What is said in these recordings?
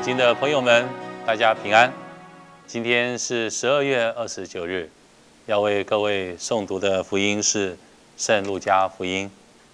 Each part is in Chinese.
经的朋友们，大家平安。今天是12月29日，要为各位诵读的福音是圣路加福音。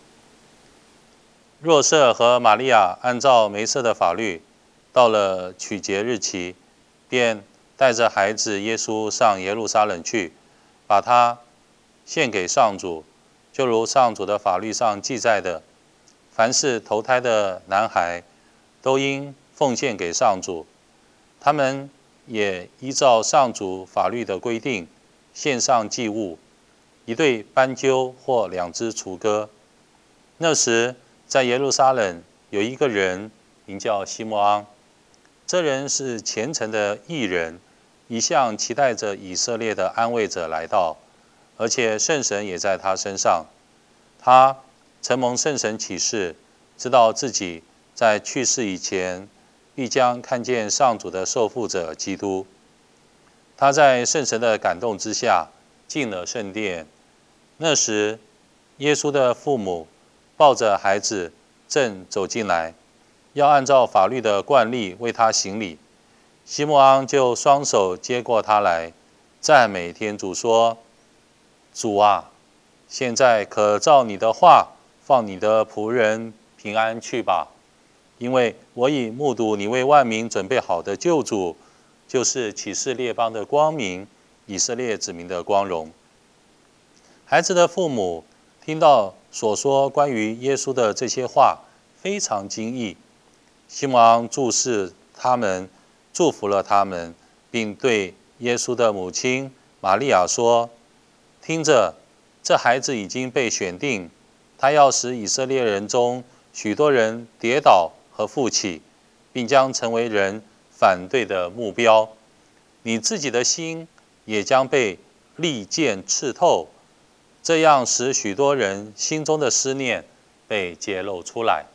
若瑟和玛利亚按照梅瑟的法律，到了取节日期，便带着孩子耶稣上耶路撒冷去，把他献给上主，就如上主的法律上记载的，凡是头胎的男孩，都应奉献给上主。他们也依照上主法律的规定，献上祭物，1对斑鸠或2只雏鸽。那时，在耶路撒冷有一个人名叫西默盎，这人是虔诚的义人，一向期待着以色列的安慰者来到，而且圣神也在他身上。他承蒙圣神启示，知道自己在去世以前必将看见上主的受傅者基督。他在圣神的感动之下进了圣殿。那时，耶稣的父母抱着孩子正走进来，要按照法律的惯例为他行礼。西默盎就双手接过他来，赞美天主说：“主啊，现在可照你的话，放你的仆人平安去吧。因为我已目睹你为万民准备好的救主，就是启示列邦的光明，以色列子民的光荣。”孩子的父母听到所说关于耶稣的这些话，非常惊异。西默盎注视他们，祝福了他们，并对耶稣的母亲玛利亚说：“听着，这孩子已经被选定，他要使以色列人中许多人跌倒和复起，并将成为人反对的目标。你自己的心也将被利剑刺透，这样使许多人心中的思念被揭露出来。”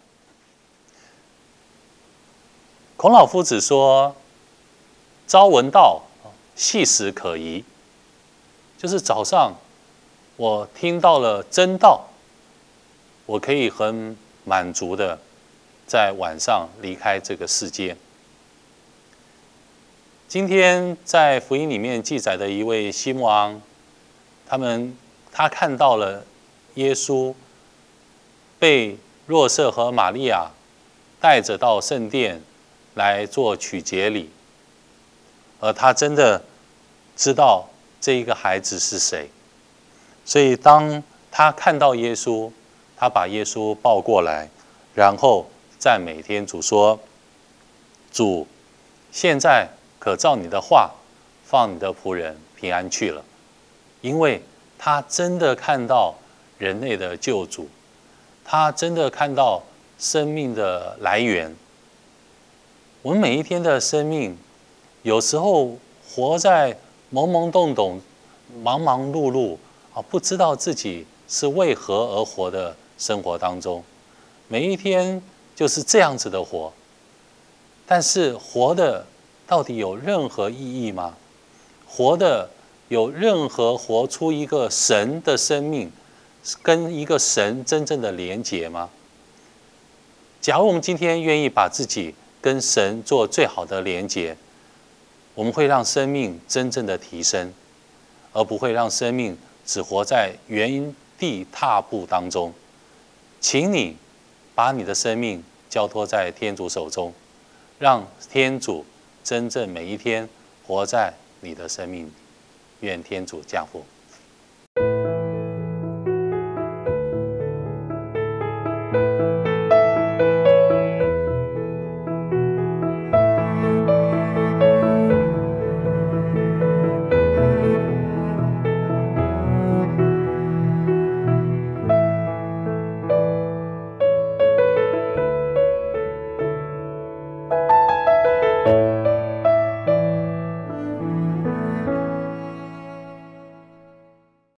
孔老夫子说：“朝闻道，夕死可疑。”就是早上我听到了真道，我可以很满足的在晚上离开这个世界。今天在福音里面记载的一位西默盎，他看到了耶稣被若瑟和玛利亚带着到圣殿来做取节礼，而他真的知道这一个孩子是谁。所以当他看到耶稣，他把耶稣抱过来，然后赞美天主说：“主，现在可照你的话，放你的仆人平安去了。”因为他真的看到人类的救主，他真的看到生命的来源。我们每一天的生命，有时候活在懵懵懂懂、忙忙碌碌不知道自己是为何而活的生活当中，每一天就是这样子的活。但是活的到底有任何意义吗？活的有任何活出一个神的生命，跟一个神真正的连结吗？假如我们今天愿意把自己跟神做最好的连结，我们会让生命真正的提升，而不会让生命只活在原地踏步当中。请你把你的生命交托在天主手中，让天主真正每一天活在你的生命里。愿天主降福。